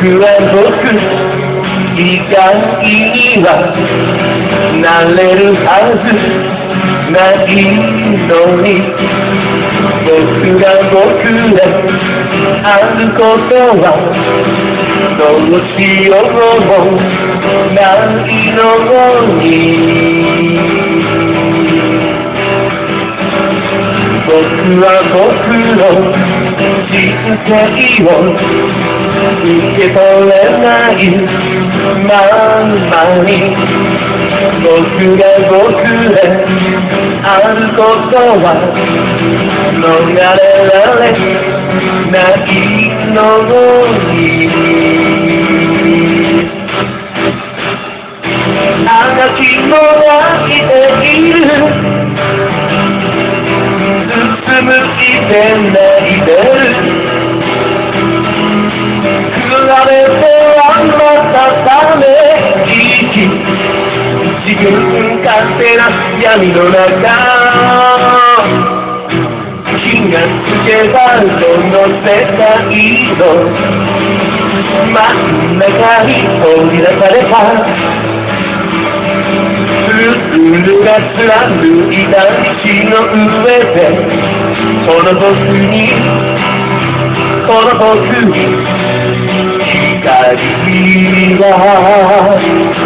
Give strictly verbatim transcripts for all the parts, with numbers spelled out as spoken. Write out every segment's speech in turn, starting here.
は僕以外にはなれるはずないのに、僕が僕であることはどうしようもないのに、僕は僕の人生を受け取れないまんまに、僕が僕であることは逃れられないのに、あがきも泣いている、進むいて泣いてる、比べてはまたため息、自分勝手な闇の中、気がつけばこの世界の真ん中に放り出されたルールが貫いた道の上で、この僕にこの僕に光が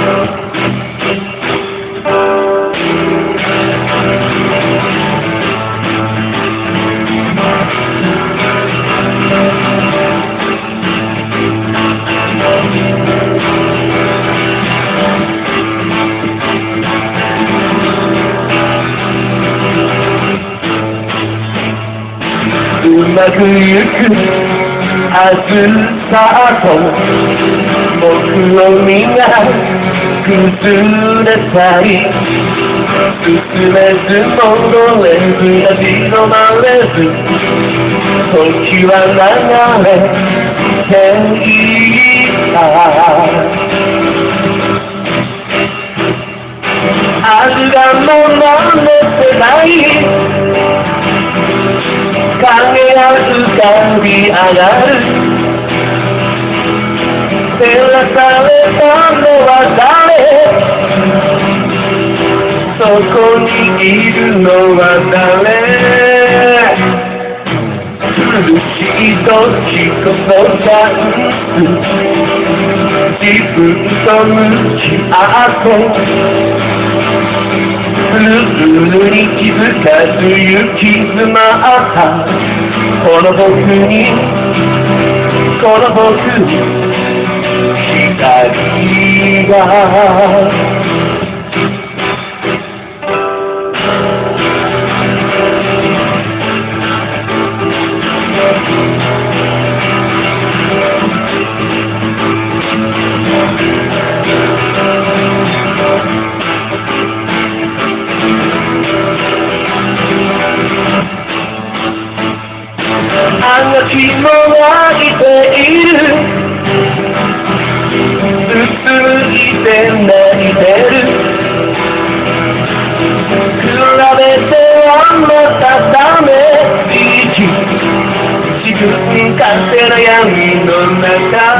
うまくゆく明日さと僕を皆崩れたり、進めず戻れず立ち止まれず、時は流れていた。あるがも守ってない影が浮かび上がる、照らされたのは誰、そこにいるのは誰、苦しい時こそチャンス、自分と向き合ってルールに気づかず行き詰まったこの僕にこの僕に光があがきも泣いている、うついて泣いてる、比べてはまたため息、自分勝手な闇の中、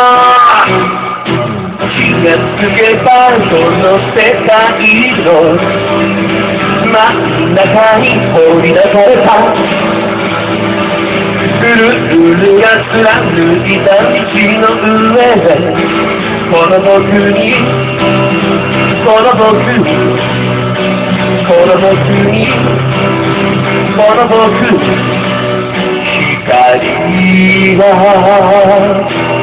気がつけばこの世界の真ん中に放り出されたルールが貫いた道の上で、この僕にこの僕にこの僕にこの僕に光が